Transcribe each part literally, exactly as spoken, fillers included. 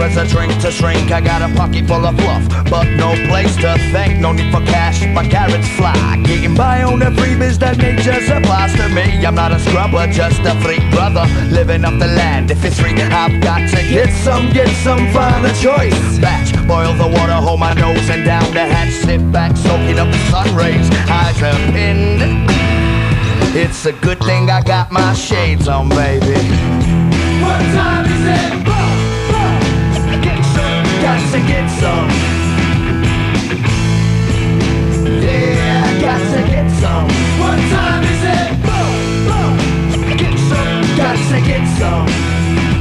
as a drink to shrink. I got a pocket full of fluff, but no place to think. No need for cash, my carrots fly. Getting by on the freebies that nature supplies to me. I'm not a scrubber, just a freak brother, living off the land. If it's free, I've got to get some, get some, find a choice. Batch, boil the water, hold my nose and down the hatch. Sit back, soaking up the sun rays, eyes are pinned. It's a good thing I got my shades on, baby. What time is it? Boom, boom. Get some, got to get some. Yeah, got to get some. What time is it? Boom, boom. Get some, got to get some.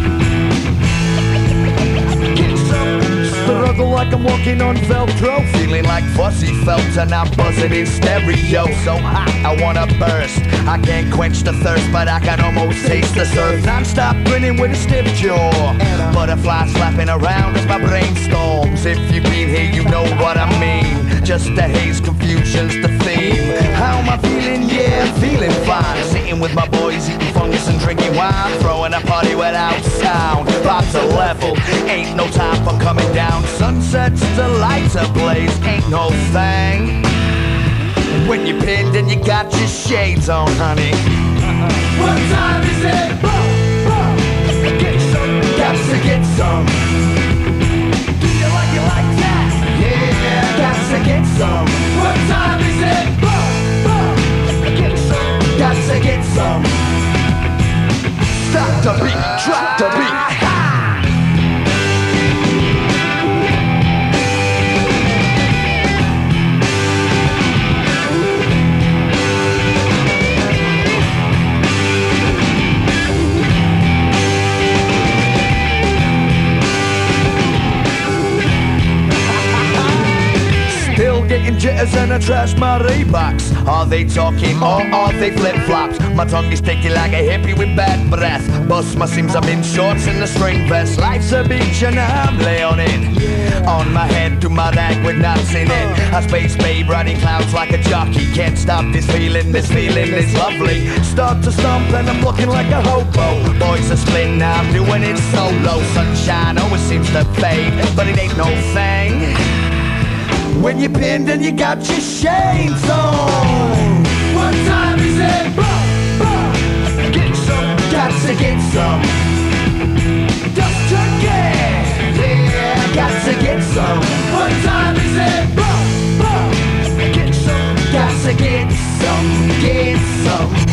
Struggle like I'm walking on Velcro, feeling like fuzzy felt and I'm buzzing in stereo. So hot, I wanna burst. I can't quench the thirst, but I can almost taste the surf. Non-stop grinning with a stiff jaw, butterflies flapping around as my brain storms. If you've been here, you know what I mean. Just the haze, confusion's the theme. How am I feeling? Yeah, I'm feeling fine. Sitting with my boys, eating fungus and drinking wine, throwing a party without sound. About to level, ain't no time for coming down. Sunsets to lights ablaze, ain't no thing. When you're pinned and you got your shades on, honey. What time is it? Boom, boom. Get some, got to get some. Do you like it like that? Yeah, got to get some. What time is it? Boom, boom. Get some, got to get some. Stop the beat, drop the beat. Getting jitters and I trash my Reeboks. Are they talking or are they flip-flops? My tongue is sticky like a hippie with bad breath. Bust my seams, I'm in shorts and a string vest. Life's a beach and I'm laying it. On my head to my neck with knots in it. A space babe riding clouds like a jockey. Can't stop this feeling, this feeling is lovely. Start to stomp and I'm looking like a hobo. Boys are split now, I'm doing it solo. Sunshine always seems to fade, but it ain't no thing when you're pinned and you got your shades on. What time is it? Boom, boom. Get some, got to get some. Dust turkey, yeah, got to get some. What time is it? Boom, boom. Get some, got to get some, get some.